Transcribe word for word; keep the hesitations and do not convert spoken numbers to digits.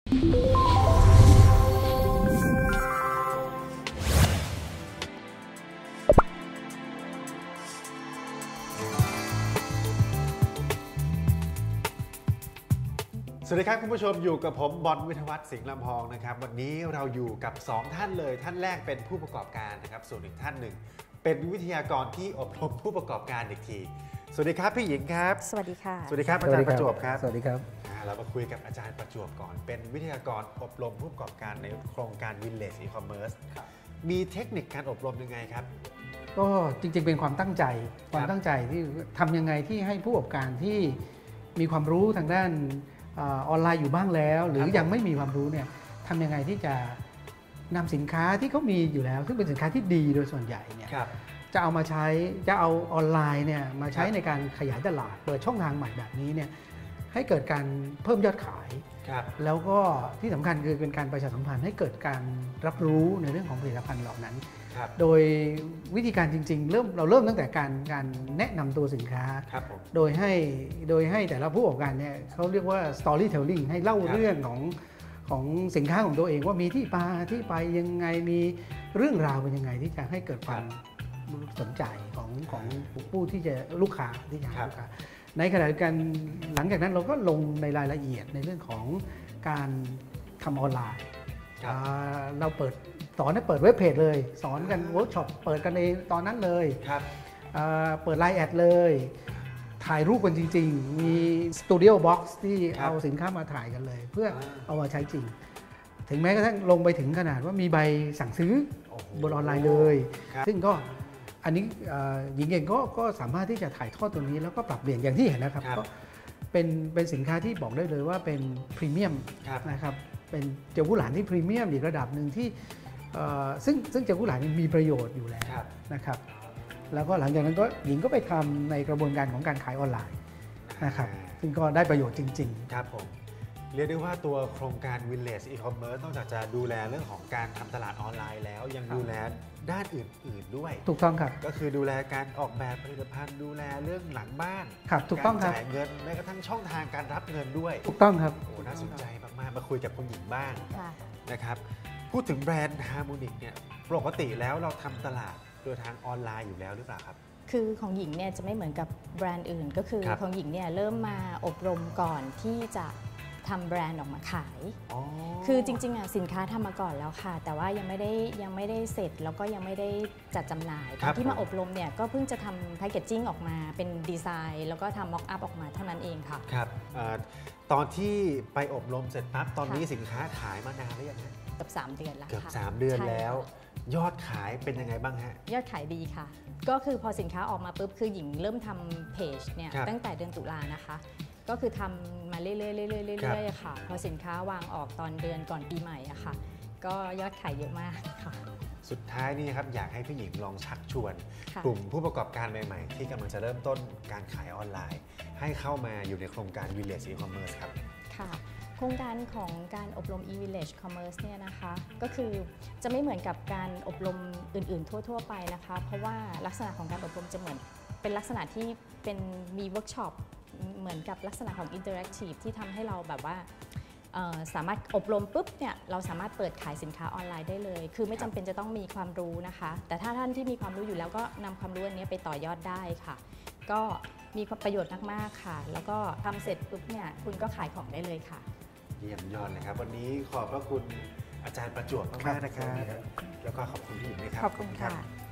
สวัสดีครับคุณผู้ชมอยู่กับผมบอลวิทยวัฒน์สิงห์ลำพองนะครับวันนี้เราอยู่กับสองท่านเลยท่านแรกเป็นผู้ประกอบการนะครับส่วนอีกท่านหนึ่งเป็นวิทยากรที่อบรมผู้ประกอบการอีกทีสวัสดีครับพี่หญิงครับสวัสดีค่ะสวัสดีครับอาจารย์ประจวบครับสวัสดีครับเรามาคุยกับอาจารย์ประจวบก่อนเป็นวิทยากรอบรมผู้ประกอบการในโครงการ Village E-commerce มีเทคนิคการอบรมยังไงครับก็จริงๆเป็นความตั้งใจความตั้งใจที่ทำยังไงที่ให้ผู้ประกอบการที่มีความรู้ทางด้านออนไลน์อยู่บ้างแล้วหรือยังไม่มีความรู้เนี่ยทำยังไงที่จะนำสินค้าที่เขามีอยู่แล้วซึ่งเป็นสินค้าที่ดีโดยส่วนใหญ่เนี่ยจะเอามาใช้จะเอาออนไลน์เนี่ยมาใช้ในการขยายตลาดเปิดช่องทางใหม่แบบนี้เนี่ยให้เกิดการเพิ่มยอดขายแล้วก็ที่สำคัญคือเป็นการประชาสัมพันธ์ให้เกิดการรับรู้ในเรื่องของผลิตภัณฑ์เหล่านั้นโดยวิธีการจริงๆเริ่มเราเริ่มตั้งแต่การการแนะนำตัวสินค้าโดยให้โดยให้แต่ละผู้ประกอบการเนี่ยเขาเรียกว่า storytelling ให้เล่าเรื่องของของสินค้าของตัวเองว่ามีที่มาที่ไปยังไงมีเรื่องราวเป็นยังไงที่จะให้เกิดความสนใจของของผู้ที่จะลูกค้าที่จะลูกค้าในขณะเดียวกันหลังจากนั้นเราก็ลงในรายละเอียดในเรื่องของการทำออนไลน์เราเปิดสอนให้เปิดเว็บเพจเลยสอนกันเวิร์กช็อปเปิดกันในตอนนั้นเลยเปิดไลน์แอดเลยถ่ายรูปกันจริงๆมีสตูดิโอบ็อกซ์ที่เอาสินค้ามาถ่ายกันเลยเพื่อเอามาใช้จริงถึงแม้กระทั่งลงไปถึงขนาดว่ามีใบสั่งซื้อบนออนไลน์เลยซึ่งก็อันนี้หญิงเองก็ก็สามารถที่จะถ่ายทอดตัวนี้แล้วก็ปรับเปลี่ยนอย่างที่เห็นนะครับก็เป็นเป็นสินค้าที่บอกได้เลยว่าเป็นพรีเมียมนะครับเป็นเจลกู้หลานที่พรีเมียมอีกระดับหนึ่งที่ซึ่งซึ่งเจลกู้หลานมีประโยชน์อยู่แล้วนะครับแล้วก็หลังจากนั้นก็หญิงก็ไปทำในกระบวนการของการขายออนไลน์นะครับซึ่งก็ได้ประโยชน์จริงๆครับผมเรียกได้ว่าตัวโครงการ Village E-commerce นอกจากจะดูแลเรื่องของการทำตลาดออนไลน์แล้วยังดูแลด้านอื่นๆด้วยถูกต้องครับก็คือดูแลการออกแบบผลิตภัณฑ์ดูแลเรื่องหลังบ้านครับถูกต้องครับการจ่ายเงินแม้กระทั่งช่องทางการรับเงินด้วยถูกต้องครับโอ้น่าสนใจมากๆมาคุยกับคุณหญิงบ้างนะครับพูดถึงแบรนด์ Harmonic เนี่ยปกติแล้วเราทำตลาดโดยทางออนไลน์อยู่แล้วหรือเปล่าครับคือของหญิงเนี่ยจะไม่เหมือนกับแบรนด์อื่นก็คือของหญิงเนี่ยเริ่มมาอบรมก่อนที่จะทำแบรนด์ออกมาขายคือจริงๆอ่ะสินค้าทำมาก่อนแล้วค่ะแต่ว่ายังไม่ได้ยังไม่ได้เสร็จแล้วก็ยังไม่ได้จัดจำหน่ายตอนที่มาอบรมเนี่ยก็เพิ่งจะทำแพคเกจจิ้งออกมาเป็นดีไซน์แล้วก็ทำม็อกอัพออกมาเท่านั้นเองค่ะครับตอนที่ไปอบรมเสร็จปั๊บตอนนี้สินค้าขายมานานหรือยังฮะเกือบสามเดือนแล้วเกือบสามเดือนแล้วยอดขายเป็นยังไงบ้างฮะยอดขายดีค่ะก็คือพอสินค้าออกมาปุ๊บคือหญิงเริ่มทำเพจเนี่ยตั้งแต่เดือนตุลานะคะก็คือทำมาเรื่อยๆเรื่อยๆเรื่อยๆค่ะพอสินค้าวางออกตอนเดือนก่อนปีใหม่อะค่ะก็ยอดขายเยอะมากค่ะสุดท้ายนี่ครับอยากให้พี่หญิงลองชักชวนกลุ่มผู้ประกอบการใหม่ๆที่กำลังจะเริ่มต้นการขายออนไลน์ให้เข้ามาอยู่ในโครงการ Village E-commerce ครับค่ะโครงการของการอบรม e-village commerce เนี่ยนะคะก็คือจะไม่เหมือนกับการอบรมอื่นๆทั่วๆไปนะคะเพราะว่าลักษณะของการอบรมจะเหมือนเป็นลักษณะที่เป็นมีเวิร์กช็อปเหมือนกับลักษณะของ interactive ที่ทำให้เราแบบว่าสามารถอบรมปุ๊บเนี่ยเราสามารถเปิดขายสินค้าออนไลน์ได้เลยคือไม่จำเป็นจะต้องมีความรู้นะคะแต่ถ้าท่านที่มีความรู้อยู่แล้วก็นำความรู้อันนี้ไปต่อยอดได้ค่ะก็มีประโยชน์มากๆค่ะแล้วก็ทำเสร็จปุ๊บเนี่ยคุณก็ขายของได้เลยค่ะเยี่ยมยอดเลยครับวันนี้ขอบพระคุณอาจารย์ประจวบมากๆนะครับแล้วก็ขอบคุณพี่หญิงด้วยครับขอบคุณค่ะ